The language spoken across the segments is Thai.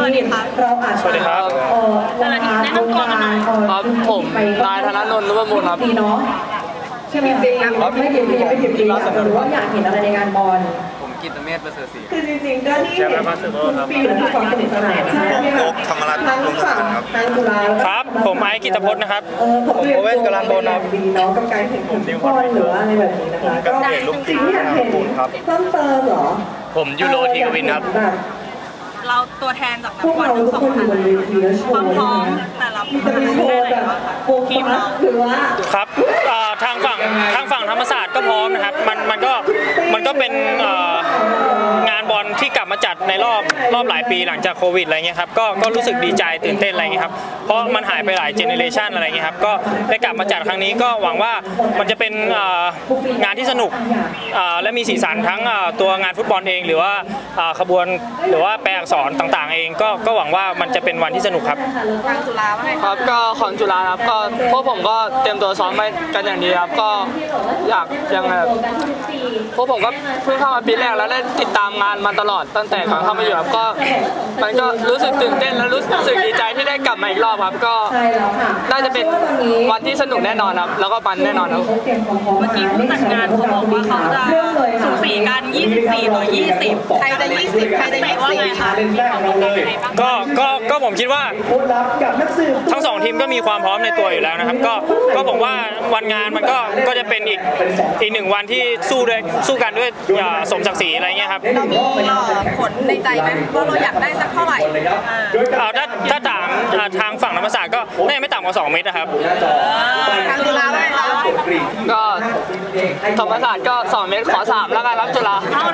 เราอาจจะสวัสดีครับแนะนำตัวกันหน่อยครับผมนายธนนท์ นุบมูลครับใช่ไหมจริงไม่เห็นจริงหรือว่าอยากเห็นอะไรในงานบอลผมกิตเมธประเสริฐศรีคือจริงๆก็ที่เห็นคุณปีนที่ความสนุกสนานใช่ไหมครับธรรมรัตน์ลงสนามครับทางจุฬาครับผมไอซ์กิตพจน์นะครับผมเว้นกำลังโดนดีเนาะกับการแข่งขันฟุตบอลหรือว่าอะไรแบบนี้นะคะก็สิ่งที่อยากเห็นเพิ่มเติมเหรอผมยูโรทีกวินครับเราตัวแทนจากนักบอลทั้งสองท่านความพร้อมแต่ละทีมเราหรือว่าครับทางฝั่งธรรมศาสตร์ก็พร้อมนะครับมันก็เป็นงานบอลที่กลับมาจัดในรอบหลายปีหลังจากโควิดอะไรเงี้ยครับก็รู้สึกดีใจตื่นเต้นอะไรเงี้ยครับเพราะมันหายไปหลายเจเนเรชันอะไรเงี้ยครับก็ได้กลับมาจัดครั้งนี้ก็หวังว่ามันจะเป็นงานที่สนุกและมีสีสันทั้งตัวงานฟุตบอลเองหรือว่าขบวนหรือว่าแปลอักษรต่างๆเองก็หวังว่ามันจะเป็นวันที่สนุกครับทางจุฬาว่าไงครับก็ของจุฬาครับก็พวกผมก็เตรียมตัวซ้อมไปกันอย่างดีครับก็อยากยังไงพวกผมก็เพิ่งเข้ามาปีแรกแล้วได้ติดตามงานมาตลอดตั้งแต่ก่อนเข้ามาอยู่ครับก็มันก็รู้สึกตื่นเต้นและรู้สึกดีใจที่ได้กลับมาอีกรอบครับก็น่าจะเป็นวันที่สนุกแน่นอนครับแล้วก็มันแน่นอนครับเมื่อกี้ผู้จัดงานเขาบอกว่าเขาจะสูสีกัน24-20ใครจะ20ใครจะ20ว่าไงคะก็ผมคิดว่าทั้งสองทีมก็มีความพร้อมในตัวอยู่แล้วนะครับก็ผมว่าวันงานมันก็จะเป็นอีกหนึ่งวันที่สู้กันด้วยสมศักดิ์ศรีอะไรเงี้ยครับเรามีผลในใจไหมว่าเราอยากได้สักเท่าไหร่ถ้าทางฝั่งธรรมศาสตร์ก็น่าจะไม่ต่ำกว่า2 เมตรนะครับทางจุฬาได้คะก็ธรรมศาสตร์ก็2 เมตรขอ3แล้วกันครับจุฬา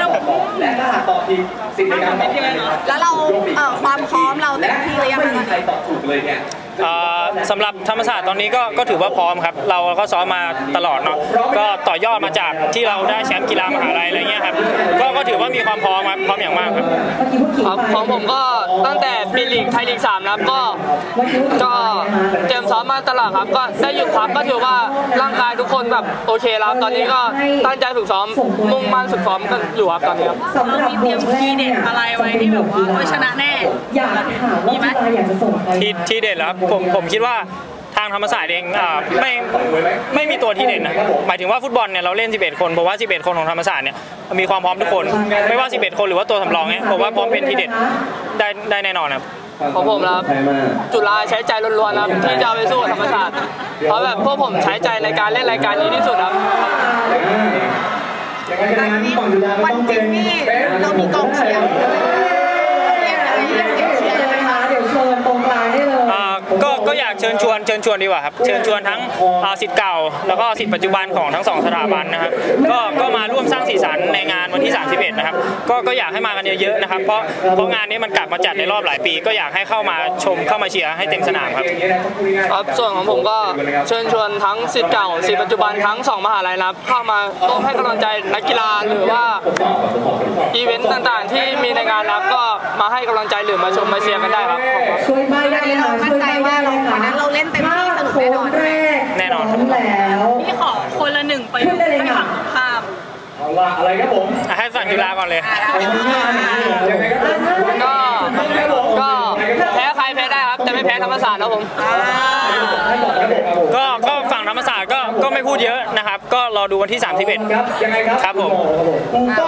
แล้วเราความพร้อมเราเต็มที่หรือยังสำหรับธรรมศาสตร์ตอนนี้ก็ถือว่าพร้อมครับเราก็ซ้อมมาตลอดเนาะก็ต่อยอดมาจากที่เราได้แชมป์กีฬามหาลัยอะไรเงี้ยครับก็ถือว่ามีความพร้อมครับพร้อมอย่างมากครับของผมก็ตั้งแต่ปีลีกไทยลีก3ครับก็เตรียมซ้อมมาตลอดครับก็ได้หยุดพักก็ถือว่าร่างกายทุกคนแบบโอเคแล้วตอนนี้ก็ตั้งใจฝึกซ้อมมุ่งมั่นฝึกซ้อมกันอยู่ครับตอนนี้ครับเรามีเตรียมทีเด็ดอะไรไว้ที่แบบว่าชนะแน่มีไหมทีเด็ดแล้วผมคิดว่าทางธรรมศาสตร์เองไม่มีตัวที่เด่นนะหมายถึงว่าฟุตบอลเนี่ยเราเล่น11 คนบอกว่า11 คนของธรรมศาสตร์เนี่ยมีความพร้อมทุกคนไม่ว่า11 คนหรือว่าตัวสำรองเนี่ยผมว่าพร้อมเป็นที่เด็ดได้แน่นอนครับของผมครับจุฬาใช้ใจล้วนๆครับที่จะไปสู้กับธรรมศาสตร์เพราะแบบพวกผมใช้ใจในการเล่นรายการนี้ที่สุดครับวันจริงนี่เรามีกองเชียร์ก็อยากเชิญชวนดีกว่าครับเชิญชวนทั้งศิษย์เก่าแล้วก็ศิษย์ปัจจุบันของทั้ง2 สถาบันนะครับก็มาร่วมสร้างสีสันในงานวันที่31นะครับก็อยากให้มากันเยอะๆนะครับเพราะงานนี้มันกลับมาจัดในรอบหลายปีก็อยากให้เข้ามาชมเข้ามาเชียร์ให้เต็มสนามครับส่วนของผมก็เชิญชวนทั้งศิษย์เก่าศิษย์ปัจจุบันทั้ง2 มหาลัยนะครับเข้ามาร่วมให้กำลังใจนักกีฬาหรือว่าอีเวนต์ต่างๆที่มีในงานนะครับก็มาให้กำลังใจหรือมาชมมาเชียร์กันได้ครับช่วยไม่ได้เรามั่นใจว่าวันนั้นเราเล่นเต็มที่สนุกแน่นอนแล้วพี่ขอคนละ1ไปให้ฝั่งข้ามอะไรครับผมให้ฝั่งจุฬาก่อนเลยก็แพ้ใครแพ้ได้ครับแต่ไม่แพ้ธรรมศาสตร์นะผมก็ฝั่งธรรมศาสตร์ก็ไม่พูดเยอะนะครับก็รอดูวันที่31ครับผม